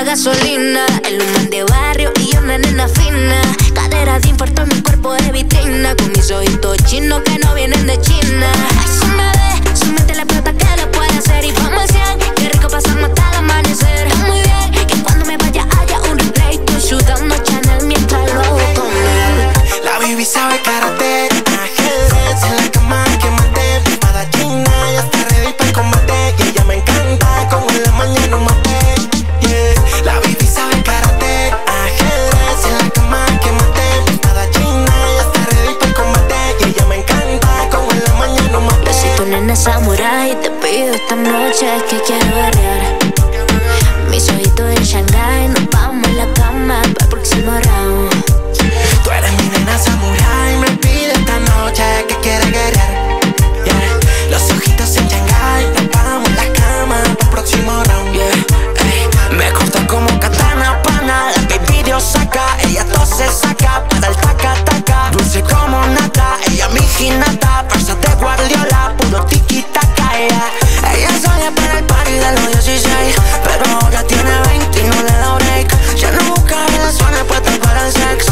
la gasolina. El human de barrio y yo una nena fina. Cadera de infarto en mi cuerpo de vitrina. Con mis ojitos chinos que no vienen de China. Ay, si me ve, su mente le explota que lo puede hacer. Y vamos al 100, qué rico pasamos hasta el amanecer. Está muy bien, que cuando me vaya haya un replay. Estoy sudando Chanel mientras lo hago con él. La baby sabe karate, ajedrez en la cama que maté. Espada china, ya está ready para el combate. Y ella me encanta, como en la mañana un mate. Yeah. La baby sabe karate, ajedrez en la cama que maté. Espada china, ya está ready para el combate. Y ella me encanta, como en la mañana un mate. Besito nena samurai, te pido esta noche que quiero guerrear. Mis ojitos en Shanghai, nos vamos a la cama para el próximo round. Tú eres mi nena samurai, me pide esta noche que quiere guerrear. Yeah. Los ojitos en Shanghai, nos vamos a la cama para el próximo round. Yeah. Ey. Me corta como katana, pana, la baby Dios saca. Ella todo se saca para el taca-taca. Dulce como nata, ella mi ginata. Farsa de Guardiola, puro tiki-taka. Ella sale para el party de los 16, pero ahora tiene 20 y no le da break. Ya no busca relaciones puestas para el sex.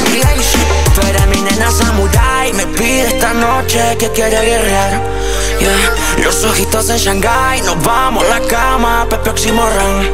Tú eres mi nena samurai, me pide esta noche que quiere guerrear. Yeah. Los ojitos en Shanghai, nos vamos a la cama para el próximo round.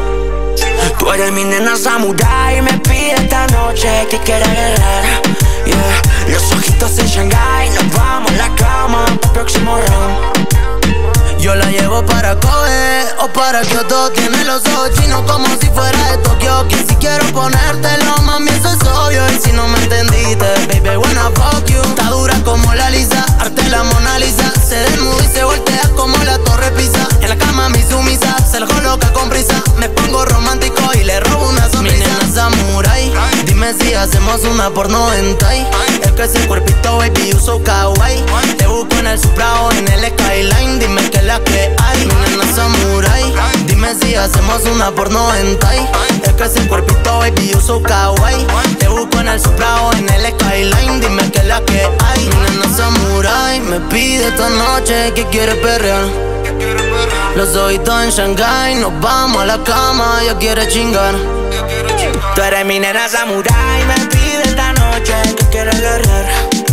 Tú eres mi nena samurai, me pide esta noche que quiere guerrear. Yeah. Los ojitos en Shanghai, nos vamos a la cama para el próximo round. Yo la llevo para Kobe o para Kyoto. Tiene los ojos chinos como si fuera de Tokio. Que si quiero ponértelo, mami, eso es obvio. Y si no me entendiste, baby, wanna fuck you. Está dura como la Lisa, arte la Mona Lisa. Se desnuda y se voltea como la Torre Pisa. En la cama mi sumisa, se lo coloca con prisa. Me pongo romántico y le robo una sonrisa. Mi nena samurai, dime si hacemos una porno hentai. Es que ese cuerpito, baby, uso kawaii. Te busco en el Supra o en el Skyline. Dime que la que hay, mi nena samurai. Dime si hacemos una porno hentai. Es que ese cuerpito, baby, uso kawaii. Te busco en el Supra o en el Skyline. Dime que la que hay, mi nena samurai. Me pide esta noche que quiere perrear. Los ojitos en Shanghai, nos vamos a la cama, ella quiere chingar. Tú eres mi nena samurai, me pide esta noche que quiere guerrear.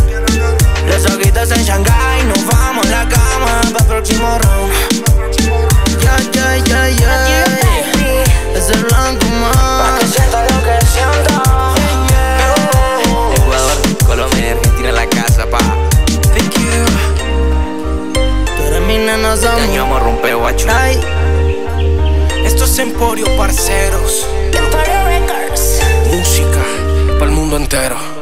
Los ojitos en Shanghai, nos vamos a la cama para el próximo round. Es el blanco más, pa' que sienta lo que siento. Ecuador, Colombia y Argentina en la casa, pa. Thank you. Tú eres mi nena samurai. Este año vamos a romper, guacho. Esto es Emporio, parceros. Emporio Records. Música para el mundo entero.